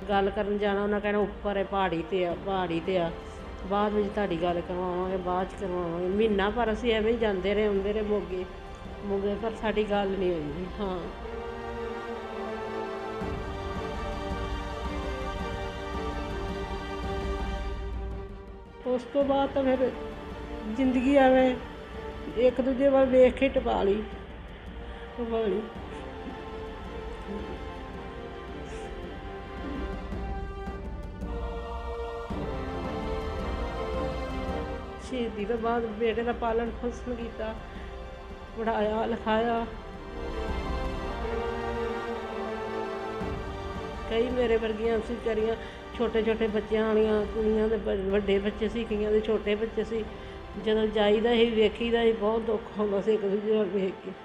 गल करन जाना उन्हें कहना उप्पर है पहाड़ी ते आ बाद में तुहाडी गल करवावांगे बाद च करवावांगे। महीना भर असीं एवें ही जांदे रहे आउंदे रहे मोगे पर साडी गल नहीं होई। हाँ उस तो बाद तो फिर जिंदगी एवें एक दूजे वाल वेख के टपा ली। शहीदी तो बाद बेटे का पालन पोषण किया, पढ़ाया लिखाया। कई मेरे वर्गियां बेचारियां छोटे छोटे बच्चे वालियां कुड़ियां दे वड्डे बच्चे सी, कईयां दे छोटे बच्चे सी। जदों जाईदा ही वेखीदा ही बहुत दुख होंदा सी एक दूजे वाल वेख के।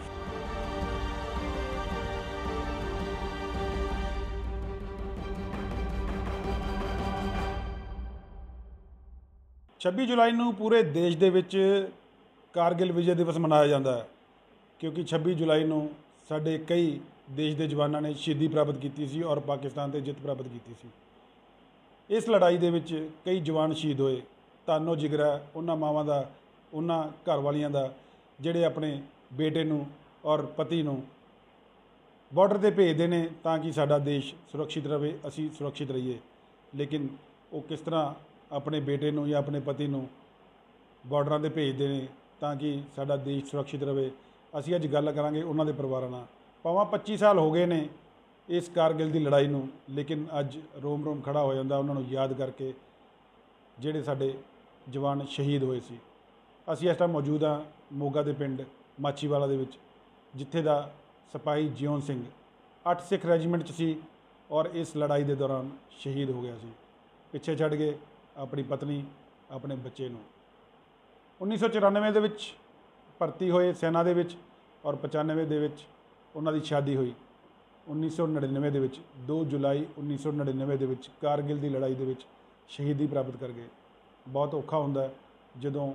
26 ਜੁਲਾਈ ਨੂੰ ਪੂਰੇ ਦੇਸ਼ ਦੇ ਵਿੱਚ ਕਾਰਗਿਲ ਵਿਜੇ ਦਿਵਸ ਮਨਾਇਆ ਜਾਂਦਾ ਹੈ, ਕਿਉਂਕਿ 26 ਜੁਲਾਈ ਨੂੰ ਸਾਡੇ ਕਈ ਦੇਸ਼ ਦੇ ਜਵਾਨਾਂ ਨੇ ਸ਼ਹੀਦੀ ਪ੍ਰਾਪਤ ਕੀਤੀ ਸੀ ਔਰ ਪਾਕਿਸਤਾਨ 'ਤੇ ਜਿੱਤ ਪ੍ਰਾਪਤ ਕੀਤੀ ਸੀ। ਇਸ ਲੜਾਈ ਦੇ ਵਿੱਚ ਕਈ ਜਵਾਨ ਸ਼ਹੀਦ ਹੋਏ। ਧੰਨੋ ਜਿਗਰਾ ਉਹਨਾਂ ਮਾਵਾਂ ਦਾ, ਉਹਨਾਂ ਘਰ ਵਾਲੀਆਂ ਦਾ ਜਿਹੜੇ ਆਪਣੇ ਬੇਟੇ ਨੂੰ ਔਰ ਪਤੀ ਨੂੰ ਬਾਰਡਰ 'ਤੇ ਭੇਜਦੇ ਨੇ ਤਾਂ ਕਿ ਸਾਡਾ ਦੇਸ਼ ਸੁਰੱਖਿਅਤ ਰਹੇ, ਅਸੀਂ ਸੁਰੱਖਿਅਤ ਰਹੀਏ। ਲੇਕਿਨ ਉਹ ਕਿਸ ਤਰ੍ਹਾਂ ਆਪਣੇ ਬੇਟੇ ਨੂੰ ਜਾਂ ਆਪਣੇ ਪਤੀ ਨੂੰ ਬਾਰਡਰਾਂ 'ਤੇ ਭੇਜਦੇ ਨੇ ਤਾਂ ਕਿ ਸਾਡਾ ਦੇਸ਼ ਸੁਰੱਖਿਅਤ ਰਹੇ। ਅਸੀਂ ਅੱਜ ਗੱਲ ਕਰਾਂਗੇ ਉਹਨਾਂ ਦੇ ਪਰਿਵਾਰਾਂ ਨਾਲ। ਭਾਵੇਂ 25 ਸਾਲ ਹੋ ਗਏ ਨੇ ਇਸ ਕਾਰਗਿਲ ਦੀ ਲੜਾਈ ਨੂੰ, ਲੇਕਿਨ ਅੱਜ ਰੋਮ ਰੋਮ ਖੜਾ ਹੋ ਜਾਂਦਾ ਉਹਨਾਂ ਨੂੰ ਯਾਦ ਕਰਕੇ ਜਿਹੜੇ ਸਾਡੇ ਜਵਾਨ ਸ਼ਹੀਦ ਹੋਏ ਸੀ। ਅਸੀਂ ਇਸ ਟਾਈਮ ਮੌਜੂਦ ਹਾਂ ਮੋਗਾ ਦੇ ਪਿੰਡ ਮਾਛੀਵਾਲਾ ਦੇ ਵਿੱਚ, ਜਿੱਥੇ ਦਾ ਸਿਪਾਹੀ ਜਿਉਣ ਸਿੰਘ 8 ਸਿੱਖ ਰੈਜੀਮੈਂਟ 'ਚ ਸੀ ਔਰ ਇਸ ਲੜਾਈ ਦੇ ਦੌਰਾਨ ਸ਼ਹੀਦ ਹੋ ਗਿਆ ਸੀ। ਪਿੱਛੇ ਛੱਡ ਕੇ ਆਪਣੀ ਪਤਨੀ, ਆਪਣੇ ਬੱਚੇ ਨੂੰ। 1994 ਦੇ ਵਿੱਚ ਭਰਤੀ ਹੋਏ ਸੈਨਾ ਦੇ ਵਿੱਚ ਔਰ 95 ਦੇ ਵਿੱਚ ਉਹਨਾਂ ਦੀ ਸ਼ਾਦੀ ਹੋਈ। 1999 ਦੇ ਵਿੱਚ 2 ਜੁਲਾਈ 1999 ਦੇ ਵਿੱਚ ਕਾਰਗਿਲ ਦੀ ਲੜਾਈ ਦੇ ਵਿੱਚ ਸ਼ਹੀਦੀ ਪ੍ਰਾਪਤ ਕਰ ਗਏ। ਬਹੁਤ ਔਖਾ ਹੁੰਦਾ ਜਦੋਂ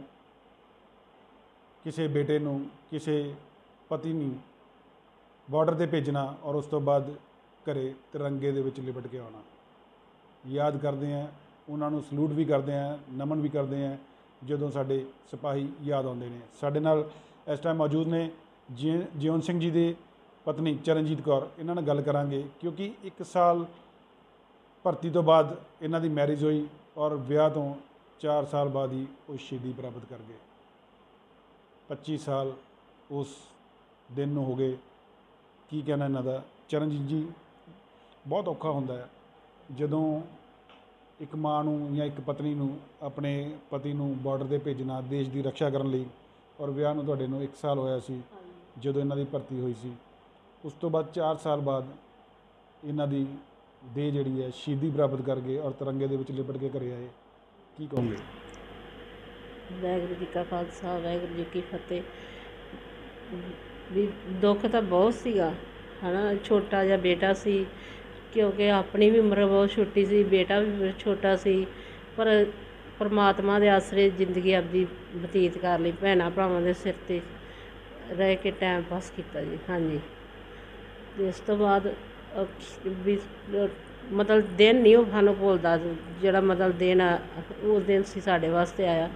ਕਿਸੇ ਬੇਟੇ ਨੂੰ, ਕਿਸੇ ਪਤੀ ਨੂੰ ਬਾਰਡਰ 'ਤੇ ਭੇਜਣਾ ਔਰ ਉਸ ਤੋਂ ਬਾਅਦ ਘਰੇ ਤਿਰੰਗੇ ਦੇ ਵਿੱਚ ਲਿਪਟ ਕੇ ਆਉਣਾ। ਯਾਦ ਕਰਦੇ ਹਾਂ ਉਹਨਾਂ ਨੂੰ, ਸਲੂਟ ਵੀ ਕਰਦੇ ਹਾਂ, ਨਮਨ ਵੀ ਕਰਦੇ ਹਾਂ ਜਦੋਂ ਸਾਡੇ ਸਿਪਾਹੀ ਯਾਦ ਆਉਂਦੇ ਨੇ। ਸਾਡੇ ਨਾਲ ਇਸ ਟਾਈਮ ਮੌਜੂਦ ਨੇ ਜਿਉਣ ਸਿੰਘ ਜੀ ਦੀ ਪਤਨੀ ਚਰਨਜੀਤ ਕੌਰ। ਇਹਨਾਂ ਨਾਲ ਗੱਲ ਕਰਾਂਗੇ ਕਿਉਂਕਿ 1 ਸਾਲ ਭਰਤੀ ਤੋਂ ਬਾਅਦ ਇਹਨਾਂ ਦੀ ਮੈਰਿਜ ਹੋਈ ਔਰ ਵਿਆਹ ਤੋਂ 4 ਸਾਲ ਬਾਅਦ ਹੀ ਉਹ ਸ਼ਹੀਦੀ ਪ੍ਰਾਪਤ ਕਰ ਗਏ। 25 ਸਾਲ ਉਸ ਦਿਨ ਨੂੰ ਹੋ ਗਏ। ਕੀ ਕਹਿਣਾ ਇਹਨਾਂ ਦਾ। ਚਰਨਜੀਤ ਜੀ, ਬਹੁਤ ਔਖਾ ਹੁੰਦਾ ਹੈ ਜਦੋਂ ਇੱਕ ਮਾਂ ਨੂੰ ਜਾਂ ਇੱਕ ਪਤਨੀ ਨੂੰ ਆਪਣੇ ਪਤੀ ਨੂੰ ਬਾਰਡਰ 'ਤੇ ਭੇਜਣਾ ਦੇਸ਼ ਦੀ ਰੱਖਿਆ ਕਰਨ ਲਈ, ਔਰ ਵਿਆਹ ਨੂੰ ਤੁਹਾਡੇ ਨੂੰ 1 ਸਾਲ ਹੋਇਆ ਸੀ ਜਦੋਂ ਇਹਨਾਂ ਦੀ ਭਰਤੀ ਹੋਈ ਸੀ। ਉਸ ਤੋਂ ਬਾਅਦ 4 ਸਾਲ ਬਾਅਦ ਇਹਨਾਂ ਦੀ ਦੇਹ ਜਿਹੜੀ ਹੈ ਸ਼ਹੀਦੀ ਪ੍ਰਾਪਤ ਕਰ ਗਏ ਔਰ ਤਿਰੰਗੇ ਦੇ ਵਿੱਚ ਲਿਪਟ ਕੇ ਘਰੇ ਆਏ। ਕੀ ਕਹੋਗੇ? ਵਾਹਿਗੁਰੂ ਜੀ ਕਾ ਖਾਲਸਾ, ਵਾਹਿਗੁਰੂ ਜੀ ਕੀ ਫਤਿਹ। ਵੀ ਦੁੱਖ ਤਾਂ ਬਹੁਤ ਸੀਗਾ ਹੈ ਨਾ। ਛੋਟਾ ਜਿਹਾ ਬੇਟਾ ਸੀ, ਕਿਉਂਕਿ ਆਪਣੀ ਵੀ ਉਮਰ ਬਹੁਤ ਛੋਟੀ ਸੀ, ਬੇਟਾ ਵੀ ਛੋਟਾ ਸੀ, ਪਰ ਪਰਮਾਤਮਾ ਦੇ ਆਸਰੇ ਜ਼ਿੰਦਗੀ ਆਪਦੀ ਬਤੀਤ ਕਰ ਲਈ। ਭੈਣਾਂ ਭਰਾਵਾਂ ਦੇ ਸਿਰ 'ਤੇ ਰਹਿ ਕੇ ਟਾਈਮ ਪਾਸ ਕੀਤਾ ਜੀ। ਹਾਂਜੀ, ਇਸ ਤੋਂ ਬਾਅਦ ਵੀ ਮਤਲਬ ਦਿਨ ਨਹੀਂ ਉਹ ਸਾਨੂੰ ਭੁੱਲਦਾ, ਜਿਹੜਾ ਮਤਲਬ ਦਿਨ ਉਸ ਦਿਨ ਸੀ ਸਾਡੇ ਵਾਸਤੇ ਆਇਆ।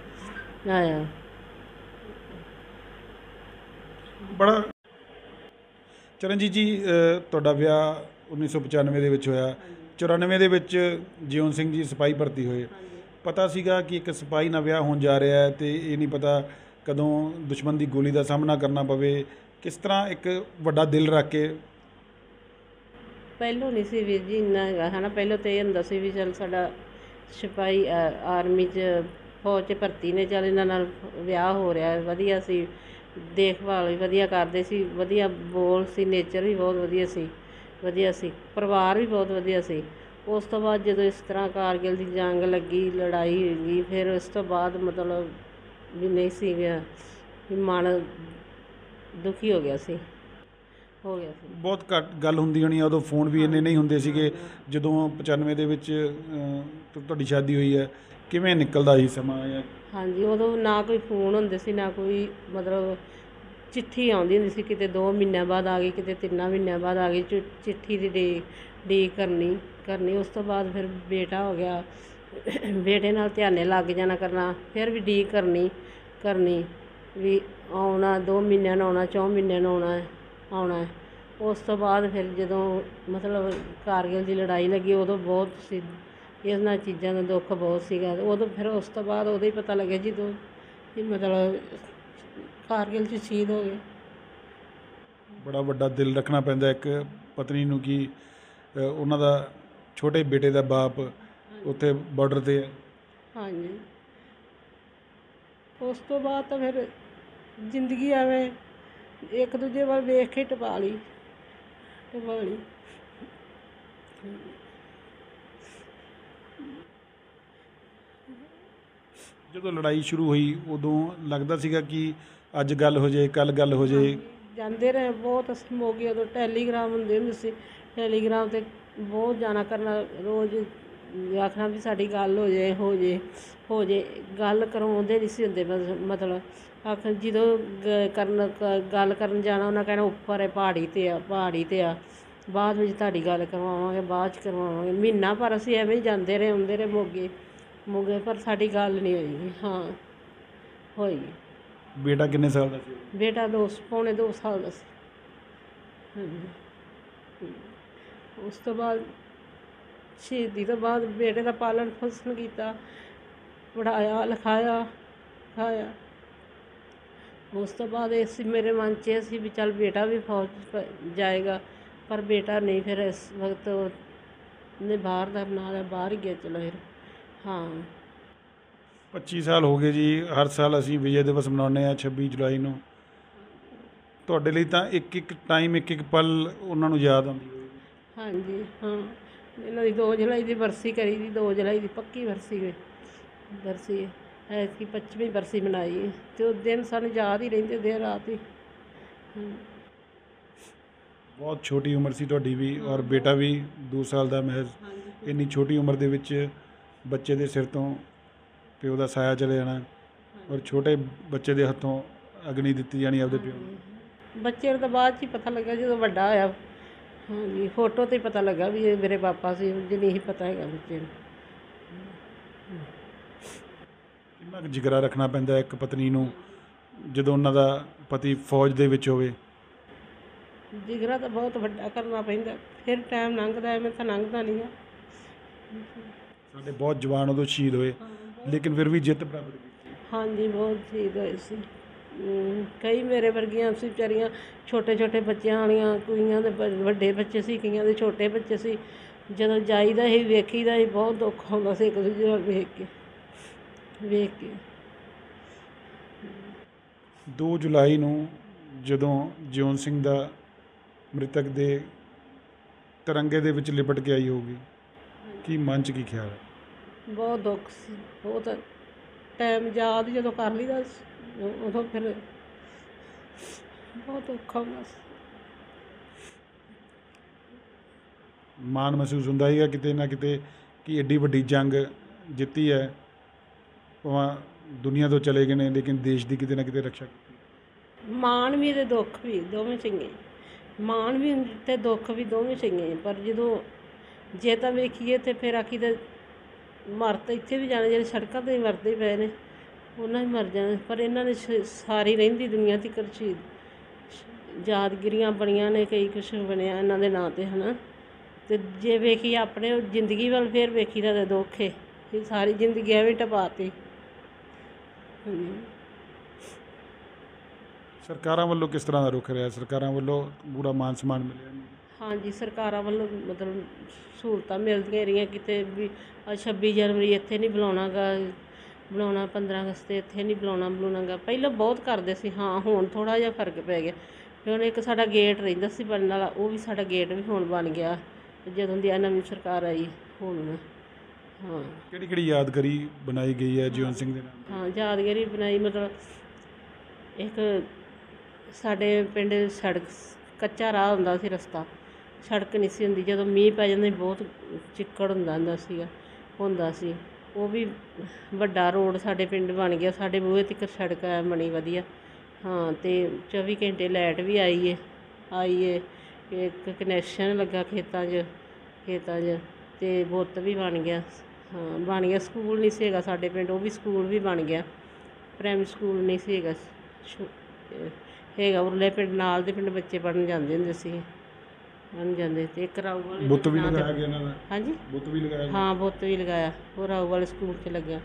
ਬੜਾ ਚਰਨਜੀਤ ਜੀ, ਤੁਹਾਡਾ ਵਿਆਹ 1995 ਦੇ ਵਿੱਚ ਹੋਇਆ। 94 ਦੇ ਵਿੱਚ ਜਿਉਣ ਸਿੰਘ ਜੀ ਸਿਪਾਹੀ ਭਰਤੀ ਹੋਏ। ਪਤਾ ਸੀਗਾ ਕਿ ਇੱਕ ਸਿਪਾਹੀ ਨਾਲ ਵਿਆਹ ਹੋਣ ਜਾ ਰਿਹਾ ਹੈ ਅਤੇ ਇਹ ਨਹੀਂ ਪਤਾ ਕਦੋਂ ਦੁਸ਼ਮਣ ਦੀ ਗੋਲੀ ਦਾ ਸਾਹਮਣਾ ਕਰਨਾ ਪਵੇ। ਕਿਸ ਤਰ੍ਹਾਂ ਇੱਕ ਵੱਡਾ ਦਿਲ ਰੱਖ ਕੇ? ਪਹਿਲੋਂ ਨਹੀਂ ਸੀ ਵੀਰ ਜੀ ਇੰਨਾ ਹੈਗਾ ਹੈ ਨਾ। ਪਹਿਲੋਂ ਤਾਂ ਇਹ ਹੁੰਦਾ ਸੀ ਵੀ ਚੱਲ ਸਾਡਾ ਸਿਪਾਹੀ ਆਰਮੀ 'ਚ ਫੌਜ 'ਚ ਭਰਤੀ ਨੇ, ਚੱਲ ਇਹਨਾਂ ਨਾਲ ਵਿਆਹ ਹੋ ਰਿਹਾ ਵਧੀਆ ਸੀ, ਦੇਖਭਾਲ ਵੀ ਵਧੀਆ ਕਰਦੇ ਸੀ, ਵਧੀਆ ਬੋਲ ਸੀ, ਨੇਚਰ ਵੀ ਬਹੁਤ ਵਧੀਆ ਸੀ, ਪਰਿਵਾਰ ਵੀ ਬਹੁਤ ਵਧੀਆ ਸੀ। ਉਸ ਤੋਂ ਬਾਅਦ ਜਦੋਂ ਇਸ ਤਰ੍ਹਾਂ ਕਾਰਗਿਲ ਦੀ ਜੰਗ ਲੱਗੀ, ਲੜਾਈ ਹੋਈ, ਫਿਰ ਉਸ ਤੋਂ ਬਾਅਦ ਮਤਲਬ ਵੀ ਨਹੀਂ ਸੀ ਗਿਆ, ਮਨ ਦੁਖੀ ਹੋ ਗਿਆ ਸੀ। ਬਹੁਤ ਘੱਟ ਗੱਲ ਹੁੰਦੀ ਹੋਣੀ ਆ ਉਦੋਂ, ਫੋਨ ਵੀ ਇੰਨੇ ਨਹੀਂ ਹੁੰਦੇ ਸੀਗੇ। ਜਦੋਂ 95 ਦੇ ਵਿੱਚ ਤੁਹਾਡੀ ਸ਼ਾਦੀ ਹੋਈ ਹੈ, ਕਿਵੇਂ ਨਿਕਲਦਾ ਸੀ ਸਮਾਂ? ਹਾਂਜੀ, ਉਦੋਂ ਨਾ ਕੋਈ ਫੋਨ ਹੁੰਦੇ ਸੀ, ਨਾ ਕੋਈ ਮਤਲਬ ਚਿੱਠੀ ਆਉਂਦੀ ਹੁੰਦੀ ਸੀ, ਕਿਤੇ 2 ਮਹੀਨਿਆਂ ਬਾਅਦ ਆ ਗਈ, ਕਿਤੇ 3 ਮਹੀਨਿਆਂ ਬਾਅਦ ਆ ਗਈ ਚਿੱਠੀ ਦੀ ਡੀਕ ਕਰਨੀ ਕਰਨੀ। ਉਸ ਤੋਂ ਬਾਅਦ ਫਿਰ ਬੇਟਾ ਹੋ ਗਿਆ, ਬੇਟੇ ਨਾਲ ਧਿਆਨੇ ਲੱਗ ਜਾਣਾ ਕਰਨਾ, ਫਿਰ ਵੀ ਡੀਕ ਕਰਨੀ ਵੀ ਆਉਣਾ 2 ਮਹੀਨਿਆਂ ਨੂੰ ਆਉਣਾ, 4 ਮਹੀਨਿਆਂ ਨੂੰ ਆਉਣਾ। ਉਸ ਤੋਂ ਬਾਅਦ ਫਿਰ ਜਦੋਂ ਮਤਲਬ ਕਾਰਗਿਲ ਦੀ ਲੜਾਈ ਲੱਗੀ ਉਦੋਂ ਬਹੁਤ ਸੀ ਇਹਨਾਂ ਚੀਜ਼ਾਂ ਦਾ ਦੁੱਖ ਬਹੁਤ ਸੀਗਾ। ਉਦੋਂ ਫਿਰ ਉਸ ਤੋਂ ਬਾਅਦ ਉਦੋਂ ਹੀ ਪਤਾ ਲੱਗਿਆ ਜਦੋਂ ਮਤਲਬ ਕਾਰਗਿਲ 'ਚ ਸ਼ਹੀਦ ਹੋ ਗਏ। ਬੜਾ ਵੱਡਾ ਦਿਲ ਰੱਖਣਾ ਪੈਂਦਾ ਇੱਕ ਪਤਨੀ ਨੂੰ ਕਿ ਉਹਨਾਂ ਦਾ ਛੋਟੇ ਬੇਟੇ ਦਾ ਬਾਪ ਉੱਥੇ ਬਾਰਡਰ 'ਤੇ ਹੈ। ਹਾਂਜੀ, ਉਸ ਤੋਂ ਬਾਅਦ ਤਾਂ ਫਿਰ ਜ਼ਿੰਦਗੀ ਐਵੇਂ ਇੱਕ ਦੂਜੇ ਵੱਲ ਵੇਖ ਕੇ ਟਪਾ ਲਈ। ਜਦੋਂ ਲੜਾਈ ਸ਼ੁਰੂ ਹੋਈ ਉਦੋਂ ਲੱਗਦਾ ਸੀਗਾ ਕਿ ਅੱਜ ਗੱਲ ਹੋ ਜਾਏ, ਕੱਲ੍ਹ ਗੱਲ ਹੋ ਜਾਏ। ਜਾਂਦੇ ਰਹੇ ਬਹੁਤ, ਅਸੀਂ ਮੋਗੇ ਉਦੋਂ ਟੈਲੀਗ੍ਰਾਮ ਹੁੰਦੇ ਸੀ, ਟੈਲੀਗ੍ਰਾਮ 'ਤੇ ਬਹੁਤ ਜਾਣਾ ਕਰਨਾ, ਰੋਜ਼ ਆਖਣਾ ਵੀ ਸਾਡੀ ਗੱਲ ਹੋ ਜੇ ਗੱਲ ਕਰਵਾਉਂਦੇ ਨਹੀਂ ਸੀ ਹੁੰਦੇ। ਮਤਲਬ ਜਦੋਂ ਗੱਲ ਕਰਨ ਜਾਣਾ ਉਹਨਾਂ ਕਹਿਣਾ ਉੱਪਰ ਹੈ, ਪਹਾੜੀ 'ਤੇ ਆ ਬਾਅਦ ਵਿੱਚ ਤੁਹਾਡੀ ਗੱਲ ਕਰਵਾਵਾਂਗੇ, ਬਾਅਦ 'ਚ ਕਰਵਾਵਾਂਗੇ। ਮਹੀਨਾ ਭਰ ਅਸੀਂ ਐਵੇਂ ਹੀ ਜਾਂਦੇ ਰਹੇ ਆਉਂਦੇ ਰਹੇ ਮੋਗੇ, ਪਰ ਸਾਡੀ ਗੱਲ ਨਹੀਂ ਹੋਈ। ਹਾਂ ਹੋਈ। ਬੇਟਾ ਕਿੰਨੇ ਸਾਲ ਦਾ ਸੀ? ਬੇਟਾ ਪੌਣੇ 2 ਸਾਲ ਦਾ ਸੀ। ਹਾਂਜੀ, ਉਸ ਤੋਂ ਬਾਅਦ ਸ਼ਹੀਦੀ ਤੋਂ ਬਾਅਦ ਬੇਟੇ ਦਾ ਪਾਲਣ ਪੋਸ਼ਣ ਕੀਤਾ, ਪੜ੍ਹਾਇਆ ਲਿਖਾਇਆ ਖਾਇਆ। ਉਸ ਤੋਂ ਬਾਅਦ ਮੇਰੇ ਮਨ 'ਚ ਸੀ ਵੀ ਚੱਲ ਬੇਟਾ ਵੀ ਫੌਜ 'ਚ ਜਾਏਗਾ, ਪਰ ਬੇਟਾ ਨਹੀਂ। ਫਿਰ ਇਸ ਵਕਤ ਉਹਨੇ ਬਾਹਰ ਦਾ ਨਾਲ ਬਾਹਰ ਹੀ ਗਿਆ ਚਲੋ ਫਿਰ। ਹਾਂ 25 ਸਾਲ ਹੋ ਗਏ ਜੀ। ਹਰ ਸਾਲ ਅਸੀਂ ਵਿਜੇ ਦਿਵਸ ਮਨਾਉਂਦੇ ਹਾਂ 26 ਜੁਲਾਈ ਨੂੰ। ਤੁਹਾਡੇ ਲਈ ਤਾਂ ਇੱਕ ਇੱਕ ਟਾਈਮ, ਇੱਕ ਇੱਕ ਪਲ ਉਹਨਾਂ ਨੂੰ ਯਾਦ ਆਉਂਦੀ ਹੋਵੇਗੀ। ਹਾਂਜੀ ਹਾਂ, ਇਹਨਾਂ ਦੀ 2 ਜੁਲਾਈ ਦੀ ਬਰਸੀ ਕਰੀ ਦੀ, 2 ਜੁਲਾਈ ਦੀ ਪੱਕੀ ਬਰਸੀ ਐਤਕੀ 25ਵੀਂ ਬਰਸੀ ਮਨਾਈ ਅਤੇ ਉਹ ਦਿਨ ਸਾਨੂੰ ਯਾਦ ਹੀ ਰਹਿੰਦੇ ਦਿਨ ਰਾਤ ਹੀ। ਬਹੁਤ ਛੋਟੀ ਉਮਰ ਸੀ ਤੁਹਾਡੀ ਵੀ, ਔਰ ਬੇਟਾ ਵੀ 2 ਸਾਲ ਦਾ ਮਹਿਜ਼। ਇੰਨੀ ਛੋਟੀ ਉਮਰ ਦੇ ਵਿੱਚ ਬੱਚੇ ਦੇ ਸਿਰ ਤੋਂ ਪਿਓ ਦਾ ਸਾਇਆ ਚਲੇ ਜਾਣਾ, ਔਰ ਛੋਟੇ ਬੱਚੇ ਦੇ ਹੱਥੋਂ ਅਗਨੀ ਦਿੱਤੀ ਜਾਣੀ ਆਪਦੇ ਪਿਓ ਨੂੰ। ਬੱਚੇ ਨੂੰ ਤਾਂ ਬਾਅਦ 'ਚ ਹੀ ਪਤਾ ਲੱਗਾ ਜਦੋਂ ਵੱਡਾ ਹੋਇਆ। ਹਾਂਜੀ, ਫੋਟੋ 'ਤੇ ਪਤਾ ਲੱਗਾ ਵੀ ਇਹ ਮੇਰੇ ਪਾਪਾ ਸੀ, ਜੇ ਨਹੀਂ ਪਤਾ ਹੈਗਾ ਬੱਚੇ ਨੂੰ। ਕਿੰਨਾ ਕੁ ਜਿਗਰਾ ਰੱਖਣਾ ਪੈਂਦਾ ਇੱਕ ਪਤਨੀ ਨੂੰ ਜਦੋਂ ਉਹਨਾਂ ਦਾ ਪਤੀ ਫੌਜ ਦੇ ਵਿੱਚ ਹੋਵੇ? ਜਿਗਰਾ ਤਾਂ ਬਹੁਤ ਵੱਡਾ ਕਰਨਾ ਪੈਂਦਾ, ਫਿਰ ਟਾਈਮ ਲੰਘਦਾ, ਐਵੇਂ ਤਾਂ ਲੰਘਦਾ ਨਹੀਂ ਆ। ਸਾਡੇ ਬਹੁਤ ਜਵਾਨ ਉਦੋਂ ਸ਼ਹੀਦ ਹੋਏ, ਲੇਕਿਨ ਫਿਰ ਵੀ ਜਿੱਤ ਪ੍ਰਾਪਤ ਕੀਤੀ। ਹਾਂਜੀ, ਬਹੁਤ ਸ਼ਹੀਦ ਹੋਏ ਸੀ। ਕਈ ਮੇਰੇ ਵਰਗੀਆਂ ਸੀ ਵਿਚਾਰੀਆਂ, ਛੋਟੇ ਛੋਟੇ ਬੱਚਿਆਂ ਵਾਲੀਆਂ, ਕੁੜੀਆਂ ਦੇ ਵੱਡੇ ਬੱਚੇ ਸੀ, ਕਈਆਂ ਦੇ ਛੋਟੇ ਬੱਚੇ ਸੀ। ਜਦੋਂ ਜਾਈਦਾ ਸੀ ਵੇਖੀਦਾ ਸੀ, ਬਹੁਤ ਦੁੱਖ ਆਉਂਦਾ ਸੀ ਇੱਕ ਦੂਜੇ ਨਾਲ ਵੇਖ ਕੇ। 2 ਜੁਲਾਈ ਨੂੰ ਜਦੋਂ ਜਿਉਣ ਸਿੰਘ ਦਾ ਮ੍ਰਿਤਕ ਦੇ ਤਿਰੰਗੇ ਦੇ ਵਿੱਚ ਲਿਪਟ ਕੇ ਆਈ ਹੋਊਗੀ, ਕੀ ਮਨ 'ਚ ਕੀ ਖਿਆਲ ਹੈ? ਬਹੁਤ ਦੁੱਖ ਸੀ, ਬਹੁਤ ਟਾਈਮ ਯਾਦ ਜਦੋਂ ਕਰ ਲਈਦਾ ਉਦੋਂ ਫਿਰ ਬਹੁਤ ਔਖਾ ਹੁੰਦਾ ਸੀ। ਮਾਣ ਮਹਿਸੂਸ ਹੁੰਦਾ ਸੀਗਾ ਕਿਤੇ ਨਾ ਕਿਤੇ ਕਿ ਐਡੀ ਵੱਡੀ ਜੰਗ ਜਿੱਤੀ ਹੈ, ਭਾਵੇਂ ਦੁਨੀਆ ਤੋਂ ਚਲੇ ਗਏ ਨੇ, ਲੇਕਿਨ ਦੇਸ਼ ਦੀ ਕਿਤੇ ਨਾ ਕਿਤੇ ਰੱਖਿਆ ਕੀਤੀ। ਮਾਣ ਵੀ ਅਤੇ ਦੁੱਖ ਵੀ ਦੋਵੇਂ ਚੰਗੇ, ਮਾਣ ਵੀ ਅਤੇ ਦੁੱਖ ਵੀ ਦੋਵੇਂ ਚੰਗੇ। ਪਰ ਜਦੋਂ ਜੇ ਤਾਂ ਵੇਖੀਏ ਤਾਂ ਫਿਰ ਆਖੀ ਤਾਂ ਮਰ ਤਾਂ ਇੱਥੇ ਵੀ ਜਾਣੇ, ਜਿਹੜੇ ਸੜਕਾਂ 'ਤੇ ਮਰਦੇ ਪਏ ਨੇ ਉਹਨਾਂ ਹੀ ਮਰ ਜਾਣਾ। ਪਰ ਇਹਨਾਂ ਨੇ ਸਾਰੀ ਰਹਿੰਦੀ ਦੁਨੀਆ ਤੀਕਰ ਸ਼ਹੀਦ ਯਾਦਗਿਰੀਆਂ ਬਣੀਆਂ ਨੇ, ਕਈ ਕੁਛ ਬਣਿਆ ਇਹਨਾਂ ਦੇ ਨਾਂ 'ਤੇ ਹੈ ਨਾ। ਅਤੇ ਜੇ ਵੇਖੀਏ ਆਪਣੇ ਜ਼ਿੰਦਗੀ ਵੱਲ ਫਿਰ ਵੇਖੀਦਾ ਤਾਂ ਦੁੱਖ ਹੈ ਕਿ ਸਾਰੀ ਜ਼ਿੰਦਗੀ ਐਵੇਂ ਟਪਾਤੀ। ਸਰਕਾਰਾਂ ਵੱਲੋਂ ਕਿਸ ਤਰ੍ਹਾਂ ਦਾ ਰੁਖ ਰਿਹਾ? ਸਰਕਾਰਾਂ ਵੱਲੋਂ ਪੂਰਾ ਮਾਨ ਸਨਮਾਨ ਮਿਲਿਆ? ਹਾਂਜੀ, ਸਰਕਾਰਾਂ ਵੱਲੋਂ ਮਤਲਬ ਸਹੂਲਤਾਂ ਮਿਲਦੀਆਂ ਰਹੀਆਂ ਕਿਤੇ ਵੀ। 26 ਜਨਵਰੀ ਇੱਥੇ ਨਹੀਂ ਬਣਾਉਣਾ 15 ਅਗਸਤ ਇੱਥੇ ਨਹੀਂ ਬੁਲਾਉਣਾ ਗਾ। ਪਹਿਲਾਂ ਬਹੁਤ ਕਰਦੇ ਸੀ, ਹਾਂ ਹੁਣ ਥੋੜ੍ਹਾ ਜਿਹਾ ਫਰਕ ਪੈ ਗਿਆ। ਹੁਣ ਇੱਕ ਸਾਡਾ ਗੇਟ ਰਹਿੰਦਾ ਸੀ ਬਣਨ ਵਾਲਾ, ਉਹ ਵੀ ਸਾਡਾ ਗੇਟ ਵੀ ਹੁਣ ਬਣ ਗਿਆ ਜਦੋਂ ਦੀ ਨਵੀਂ ਸਰਕਾਰ ਆਈ ਹੁਣ। ਹਾਂ, ਕਿਹੜੀ ਕਿਹੜੀ ਯਾਦਗਾਰੀ ਬਣਾਈ ਗਈ ਹੈ ਜਿਉਣ ਸਿੰਘ ਦੇ ਨਾਮ? ਹਾਂ, ਯਾਦਗਾਰੀ ਬਣਾਈ ਮਤਲਬ ਇੱਕ ਸਾਡੇ ਪਿੰਡ ਸੜਕ ਕੱਚਾ ਰਾਹ ਹੁੰਦਾ ਸੀ, ਰਸਤਾ ਸੜਕ ਨਹੀਂ ਸੀ ਹੁੰਦੀ। ਜਦੋਂ ਮੀਂਹ ਪੈ ਜਾਂਦਾ ਬਹੁਤ ਚਿੱਕੜ ਹੁੰਦਾ ਸੀ। ਉਹ ਵੀ ਵੱਡਾ ਰੋਡ ਸਾਡੇ ਪਿੰਡ ਬਣ ਗਿਆ, ਸਾਡੇ ਬੂਹੇ ਤੱਕ ਸੜਕ ਬਣੀ ਵਧੀਆ। ਹਾਂ, ਅਤੇ 24 ਘੰਟੇ ਲਾਈਟ ਵੀ ਆਈ ਏ। ਇੱਕ ਕਨੈਕਸ਼ਨ ਲੱਗਾ ਖੇਤਾਂ 'ਚ, ਖੇਤਾਂ 'ਚ ਅਤੇ ਬੁੱਤ ਵੀ ਬਣ ਗਿਆ। ਹਾਂ ਬਣ ਗਿਆ। ਸਕੂਲ ਨਹੀਂ ਸੀ ਹੈਗਾ ਸਾਡੇ ਪਿੰਡ, ਉਹ ਵੀ ਸਕੂਲ ਵੀ ਬਣ ਗਿਆ। ਪ੍ਰਾਇਮਰੀ ਸਕੂਲ ਨਹੀਂ ਸੀ ਹੈਗਾ, ਹੈਗਾ ਉਰਲੇ ਪਿੰਡ ਨਾਲ ਦੇ ਪਿੰਡ ਬੱਚੇ ਪੜ੍ਹਨ ਜਾਂਦੇ ਹੁੰਦੇ ਸੀ, ਪੜ੍ਹਨ ਜਾਂਦੇ। ਅਤੇ ਇੱਕ ਰਾਊ ਵਾਲੇ ਬੁੱਤ ਵੀ ਨਾਂ 'ਤੇ- ਲਗਾਇਆ ਗਿਆ ਇਹਨਾਂ ਦਾ। ਹਾਂਜੀ ਬੁੱਤ ਵੀ ਲਗਾਇਆ ਗਿਆ। ਹਾਂ ਬੁੱਤ ਵੀ ਲਗਾਇਆ, ਉਹ ਰਾਊ ਵਾਲੇ ਸਕੂਲ 'ਚ ਲੱਗਾ।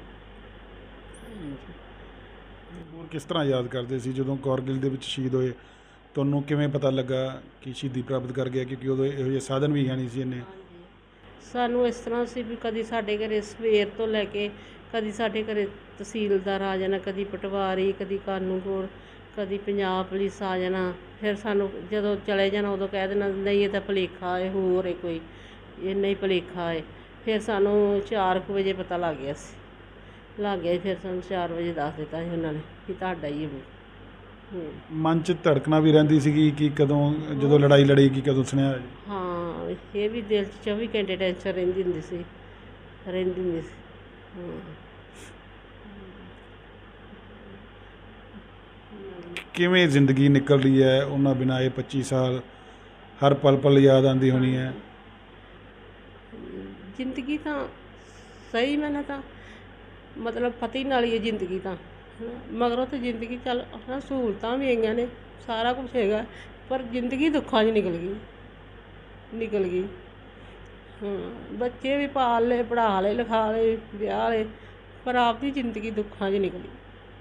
ਹੋਰ ਕਿਸ ਤਰ੍ਹਾਂ ਯਾਦ ਕਰਦੇ ਸੀ ਜਦੋਂ ਕਾਰਗਿਲ ਦੇ ਵਿੱਚ ਸ਼ਹੀਦ ਹੋਏ? ਤੁਹਾਨੂੰ ਕਿਵੇਂ ਪਤਾ ਲੱਗਾ ਕਿ ਸ਼ਹੀਦੀ ਪ੍ਰਾਪਤ ਕਰ ਗਿਆ? ਕਿਉਂਕਿ ਉਦੋਂ ਇਹੋ ਜਿਹੇ ਸਾਧਨ ਵੀ ਹੈ ਨਹੀਂ ਸੀ ਇੰਨੇ। ਸਾਨੂੰ ਇਸ ਤਰ੍ਹਾਂ ਸੀ ਵੀ ਕਦੀ ਸਾਡੇ ਘਰੇ ਸਵੇਰ ਤੋਂ ਲੈ ਕੇ ਕਦੀ ਸਾਡੇ ਘਰੇ ਤਹਿਸੀਲਦਾਰ ਆ ਜਾਣਾ, ਕਦੀ ਪਟਵਾਰੀ, ਕਦੀ ਕਾਨੂੰਗੋਰ, ਕਦੀ ਪੰਜਾਬ ਪੁਲਿਸ ਆ ਜਾਣਾ। ਫਿਰ ਸਾਨੂੰ ਜਦੋਂ ਚਲੇ ਜਾਣਾ ਉਦੋਂ ਕਹਿ ਦੇਣਾ ਨਹੀਂ ਇਹ ਤਾਂ ਭੁਲੇਖਾ ਹੈ, ਹੋਰ ਹੈ ਕੋਈ, ਇਹ ਨਹੀਂ ਭੁਲੇਖਾ ਹੈ। ਫਿਰ ਸਾਨੂੰ 4 ਕੁ ਵਜੇ ਪਤਾ ਲੱਗ ਗਿਆ ਸੀ, ਲੱਗ ਗਿਆ। ਫਿਰ ਸਾਨੂੰ 4 ਵਜੇ ਦੱਸ ਦਿੱਤਾ ਸੀ ਉਹਨਾਂ ਨੇ ਕਿ ਤੁਹਾਡਾ ਹੀ ਹੈ। ਮਨ 'ਚ ਧੜਕਣਾ ਵੀ ਰਹਿੰਦੀ ਸੀਗੀ ਕਿ ਕਦੋਂ ਜਦੋਂ ਲੜਾਈ ਲੜੇਗੀ, ਕਦੋਂ ਸੁਣਿਆ? ਹਾਂ ਇਹ ਵੀ ਦਿਲ 'ਚ 24 ਘੰਟੇ ਟੈਨਸ਼ਨ ਰਹਿੰਦੀ ਹੁੰਦੀ ਸੀ, ਰਹਿੰਦੀ ਹੁੰਦੀ ਸੀ। ਕਿਵੇਂ ਜ਼ਿੰਦਗੀ ਨਿਕਲ ਰਹੀ ਹੈ ਉਹਨਾਂ ਬਿਨਾਂ? ਇਹ 25 ਸਾਲ ਹਰ ਪਲ ਪਲ ਯਾਦ ਆਉਂਦੀ ਹੋਣੀ ਹੈ। ਜ਼ਿੰਦਗੀ ਤਾਂ ਸਹੀ ਮੈਨਾਂ ਤਾਂ ਮਤਲਬ ਪਤੀ ਨਾਲ ਹੀ ਹੈ ਜ਼ਿੰਦਗੀ ਤਾਂ, ਮਗਰੋਂ ਤਾਂ ਜ਼ਿੰਦਗੀ ਚੱਲ ਸਹੂਲਤਾਂ ਵੀ ਹੈਗੀਆਂ ਨੇ, ਸਾਰਾ ਕੁਛ ਹੈਗਾ, ਪਰ ਜ਼ਿੰਦਗੀ ਦੁੱਖਾਂ 'ਚ ਨਿਕਲ ਗਈ। ਬੱਚੇ ਵੀ ਪਾਲ ਲਏ, ਪੜ੍ਹਾ ਲਏ, ਲਿਖਾ ਲਏ, ਵਿਆਹ ਲਏ, ਪਰ ਆਪਦੀ ਜ਼ਿੰਦਗੀ ਦੁੱਖਾਂ 'ਚ ਨਿਕਲੀ।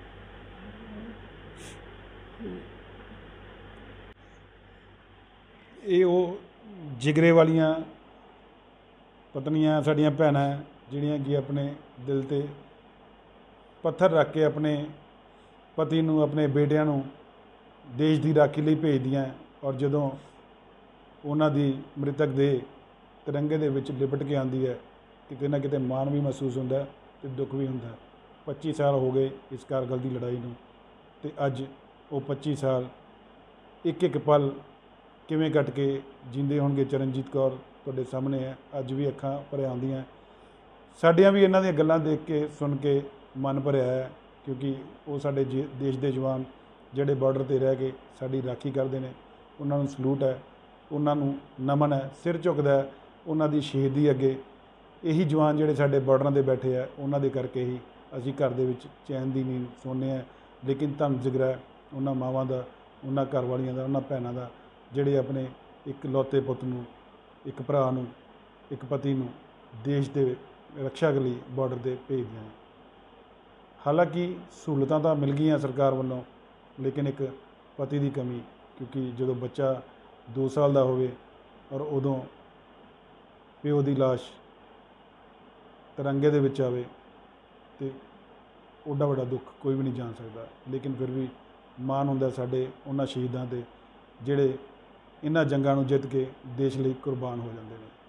ਇਹ ਉਹ ਜਿਗਰੇ ਵਾਲੀਆਂ ਪਤਨੀਆਂ, ਸਾਡੀਆਂ ਭੈਣਾਂ ਜਿਹੜੀਆਂ ਕਿ ਆਪਣੇ ਦਿਲ 'ਤੇ ਪੱਥਰ ਰੱਖ ਕੇ ਆਪਣੇ ਪਤੀ ਨੂੰ, ਆਪਣੇ ਬੇਟਿਆਂ ਨੂੰ ਦੇਸ਼ ਦੀ ਰਾਖੀ ਲਈ ਭੇਜਦੀਆਂ। ਔਰ ਜਦੋਂ ਉਹਨਾਂ ਦੀ ਮ੍ਰਿਤਕ ਦੇਹ ਤਿਰੰਗੇ ਦੇ ਵਿੱਚ ਲਿਪਟ ਕੇ ਆਉਂਦੀ ਹੈ, ਕਿਤੇ ਨਾ ਕਿਤੇ ਮਾਣ ਵੀ ਮਹਿਸੂਸ ਹੁੰਦਾ ਅਤੇ ਦੁੱਖ ਵੀ ਹੁੰਦਾ। 25 ਸਾਲ ਹੋ ਗਏ ਇਸ ਕਾਰਗਿਲ ਦੀ ਲੜਾਈ ਨੂੰ, ਅਤੇ ਅੱਜ ਉਹ 25 ਸਾਲ ਇੱਕ ਇੱਕ ਪਲ ਕਿਵੇਂ ਕੱਟ ਕੇ ਜੀਂਦੇ ਹੋਣਗੇ। ਚਰਨਜੀਤ ਕੌਰ ਤੁਹਾਡੇ ਸਾਹਮਣੇ ਹੈ, ਅੱਜ ਵੀ ਅੱਖਾਂ ਭਰ ਆਉਂਦੀਆਂ। ਸਾਡੀਆਂ ਵੀ ਇਹਨਾਂ ਦੀਆਂ ਗੱਲਾਂ ਦੇਖ ਕੇ, ਸੁਣ ਕੇ ਮਨ ਭਰਿਆ ਹੈ, ਕਿਉਂਕਿ ਉਹ ਸਾਡੇ ਦੇਸ਼ ਦੇ ਜਵਾਨ ਜਿਹੜੇ ਬਾਰਡਰ 'ਤੇ ਰਹਿ ਕੇ ਸਾਡੀ ਰਾਖੀ ਕਰਦੇ ਨੇ, ਉਹਨਾਂ ਨੂੰ ਸਲੂਟ ਹੈ, ਉਹਨਾਂ ਨੂੰ ਨਮਨ ਹੈ, ਸਿਰ ਝੁਕਦਾ ਹੈ ਉਹਨਾਂ ਦੀ ਸ਼ਹੀਦੀ ਅੱਗੇ। ਇਹੀ ਜਵਾਨ ਜਿਹੜੇ ਸਾਡੇ ਬਾਰਡਰਾਂ 'ਤੇ ਬੈਠੇ ਆ, ਉਹਨਾਂ ਦੇ ਕਰਕੇ ਹੀ ਅਸੀਂ ਘਰ ਦੇ ਵਿੱਚ ਚੈਨ ਦੀ ਨੀਂਦ ਸੌਂਦੇ ਹਾਂ। ਲੇਕਿਨ ਧੰਨ ਜਿਗਰਾ ਉਹਨਾਂ ਮਾਵਾਂ ਦਾ, ਉਹਨਾਂ ਘਰ ਵਾਲੀਆਂ ਦਾ, ਉਹਨਾਂ ਭੈਣਾਂ ਦਾ, ਜਿਹੜੇ ਆਪਣੇ ਇੱਕ ਲੌਤੇ ਪੁੱਤ ਨੂੰ, ਇੱਕ ਭਰਾ ਨੂੰ, ਇੱਕ ਪਤੀ ਨੂੰ ਦੇਸ਼ ਦੇ ਰੱਖਿਆ ਲਈ ਬਾਰਡਰ 'ਤੇ ਭੇਜਦੇ ਹਨ। ਹਾਲਾਂਕਿ ਸਹੂਲਤਾਂ ਤਾਂ ਮਿਲ ਗਈਆਂ ਸਰਕਾਰ ਵੱਲੋਂ, ਲੇਕਿਨ ਇੱਕ ਪਤੀ ਦੀ ਕਮੀ, ਕਿਉਂਕਿ ਜਦੋਂ ਬੱਚਾ 2 ਸਾਲ ਦਾ ਹੋਵੇ ਔਰ ਉਦੋਂ ਪਿਓ ਦੀ ਲਾਸ਼ ਤਿਰੰਗੇ ਦੇ ਵਿੱਚ ਆਵੇ, ਅਤੇ ਓਡਾ ਵੱਡਾ ਦੁੱਖ ਕੋਈ ਵੀ ਨਹੀਂ ਜਾਣ ਸਕਦਾ। ਲੇਕਿਨ ਫਿਰ ਵੀ ਮਾਣ ਹੁੰਦਾ ਸਾਡੇ ਉਹਨਾਂ ਸ਼ਹੀਦਾਂ 'ਤੇ ਜਿਹੜੇ ਇਹਨਾਂ ਜੰਗਾਂ ਨੂੰ ਜਿੱਤ ਕੇ ਦੇਸ਼ ਲਈ ਕੁਰਬਾਨ ਹੋ ਜਾਂਦੇ ਨੇ।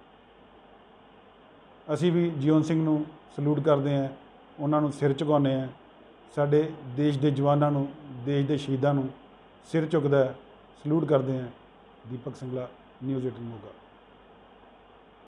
ਅਸੀਂ ਵੀ ਜਿਉਣ ਸਿੰਘ ਨੂੰ ਸਲੂਟ ਕਰਦੇ ਹਾਂ, ਉਹਨਾਂ ਨੂੰ ਸਿਰ ਝੁਕਾਉਂਦੇ ਹਾਂ। ਸਾਡੇ ਦੇਸ਼ ਦੇ ਜਵਾਨਾਂ ਨੂੰ, ਦੇਸ਼ ਦੇ ਸ਼ਹੀਦਾਂ ਨੂੰ ਸਿਰ ਝੁਕਦਾ, ਸਲੂਟ ਕਰਦੇ ਹਾਂ। ਦੀਪਕ ਸਿੰਘਲਾ, ਨਿਊਜ਼ 18 ਮੋਗਾ।